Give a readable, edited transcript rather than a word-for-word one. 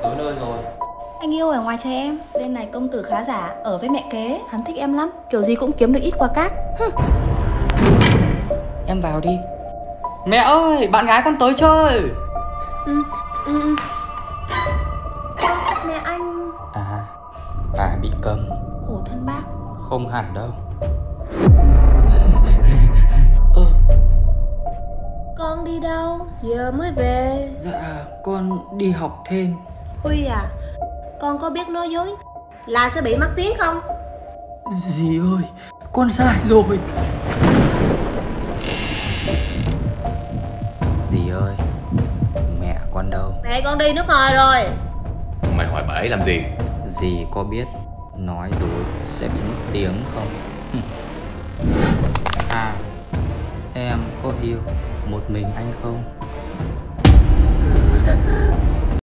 tới nơi rồi. Anh yêu ở ngoài trời em. Bên này công tử khá giả, ở với mẹ kế. Hắn thích em lắm, kiểu gì cũng kiếm được ít qua cát. Em vào đi. Mẹ ơi, bạn gái con tới chơi. Mẹ anh. À, bà bị cầm. Khổ thân bác. Không hẳn đâu. Con đi đâu? Giờ mới về. Dạ, con đi học thêm. Huy à, con có biết nói dối là sẽ bị mắc tiếng không? Dì ơi, con sai rồi. Dì ơi, mẹ con đâu? Mẹ con đi nước ngoài rồi. Mày hỏi bà ấy làm gì? Dì có biết nói dối sẽ bị mất tiếng không? À, em có yêu một mình anh không?